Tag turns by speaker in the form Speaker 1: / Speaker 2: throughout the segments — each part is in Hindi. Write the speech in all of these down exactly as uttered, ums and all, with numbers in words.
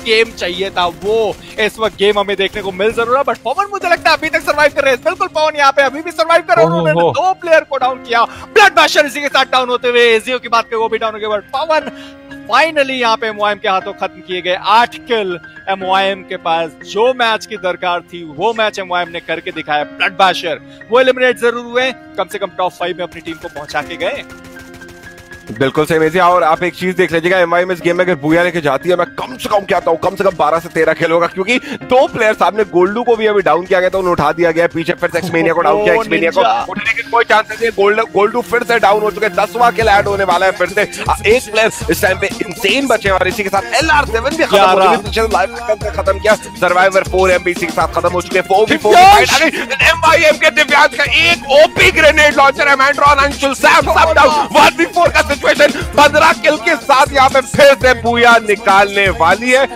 Speaker 1: गेम चाहिए था वो इस वक्त गेम हमें देखने को मिल जरूर है, बट पवन मुझे लगता है अभी तक सर्वाइव कर रहे हैं। बिल्कुल पवन यहाँ पे अभी भी सर्वाइव कर रहे हैं, उन्होंने दो प्लेयर को डाउन किया। ब्लड बैशर इसी के साथ डाउन होते हुए, एजियो की बात करें वो भी डाउन हो गया, बट पवन फाइनली यहाँ पे एमओआईएम के हाथों खत्म किए गए। आठ किल एमओआईएम के पास, जो मैच की दरकार थी वो मैच एमओआईएम ने करके दिखाया। ब्लड बैशर वो एलिमिनेट जरूर हुए, कम से कम टॉप फाइव में अपनी टीम को पहुंचा के गए।
Speaker 2: बिल्कुल सही मेजी। और आप एक चीज देख लीजिएगा, एमआईएम इस गेम में अगर बुया लेके जाती है, मैं कम से कम कहता हूँ कम से कम बारह से तेरह खेल होगा, क्योंकि दो प्लेयर सामने गोल्डू को भी अभी डाउन किया गया था, उन्हें उठा दिया गया। पीछे फिर से एक्समेनिया को डाउन किया, एक्समेनिया को उठने के कोई चांस नहीं है। गोल्डू फिर से डाउन हो चुके, दसवां किल ऐड होने वाला है फिर से। एक प्लेयर इस टाइम पे इंसेन बचे और इसी के साथ एलआर सेवन भी खत्म हो चुके, लाइव खत्म किया। सर्वाइवर फोर एमबीसी के साथ खत्म हो चुके। फोर वी फोर एमआईएम के दिव्यांश का एक ओपी ग्रेनेड लॉन्चर है, मैंड्रॉन अंशुल सैम सब डाउन। वन वी फोर का सिचुएशन पंद्रह किल के साथ यहाँ पे फिर से बुया निकालने वाली है।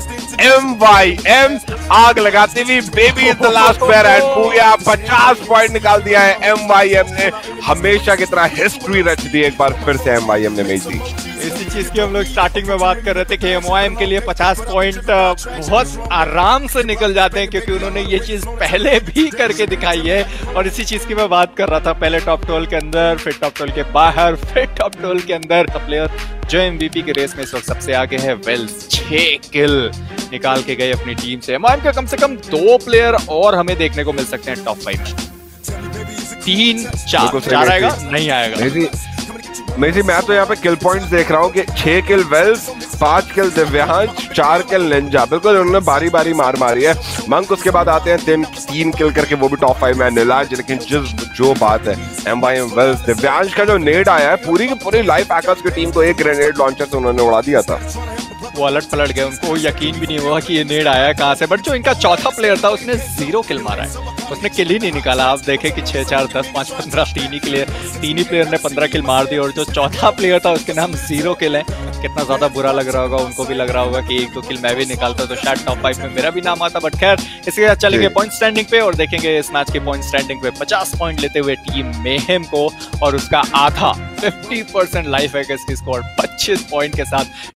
Speaker 2: एमवाईएम आग लगाती हुई, baby is the last player and booyah पचास पॉइंट निकाल दिया है। एमवाईएम ने हमेशा की तरह हिस्ट्री रच दी एक बार फिर से एमवाईएम ने मैच दी।
Speaker 1: इसी चीज की हम लोग स्टार्टिंग में बात कर रहे थे कि एमओआईएम के लिए पचास पॉइंट बहुत आराम से निकल जाते हैं, क्योंकि उन्होंने ये चीज पहले भी करके दिखाई है। और इसी चीज की मैं बात कर रहा था, पहले टॉप ट्वेल्व के अंदर, फिर टॉप ट्वेल्व के बाहर, फिर टॉप ट्वेल्व के अंदर। प्लेयर जो एमवीपी के रेस में इस वक्त सबसे आगे है, वेल्स छह किल निकाल के गए अपनी टीम से। एमओआईएम के कम से कम दो प्लेयर और हमें देखने को मिल सकते हैं टॉप फाइव में। तीन चार चार आएगा नहीं आएगा
Speaker 2: मेरी मैं तो यहाँ पे किल पॉइंट्स देख रहा हूँ कि छह किल वेल्स, पांच किल दिव्यांश, चार किल निंजा। बिल्कुल उन्होंने बारी बारी मार मारी है। मंक उसके बाद आते हैं तीन तीन किल करके, वो भी टॉप फाइव में नीलाज। लेकिन जिस जो बात है एमआईएम वेल्स, दिव्यांश का जो नेड आया है, पूरी की पूरी लाइफ हैकर्स की टीम को एक ग्रेनेड लॉन्चर से उन्होंने उड़ा दिया था।
Speaker 1: वो अलट पलट गए, उनको यकीन भी नहीं हुआ कि ये नेड आया कहां से। बट जो इनका चौथा प्लेयर था उसने जीरो किल मारा है, उसने किल ही नहीं निकाला। आप देखें कि छह चार दस पांच पंद्रह तीन ही प्लेयर तीन ही प्लेयर ने पंद्रह किल मार दी, और जो चौथा प्लेयर था उसके नाम जीरो किल है। कितना ज्यादा बुरा लग रहा होगा, उनको भी लग रहा होगा कि एक दो किल मैं भी निकालता तो शायद टॉप फाइव में मेरा भी नाम आता। बट खैर, इसके बाद चलेंगे पॉइंट स्टैंडिंग पे और देखेंगे इस मैच के पॉइंट स्टैंडिंग पे पचास पॉइंट लेते हुए टीम मेहम को, और उसका आधा पचास परसेंट लाइफ है कि इसकी स्कोर पच्चीस पॉइंट के साथ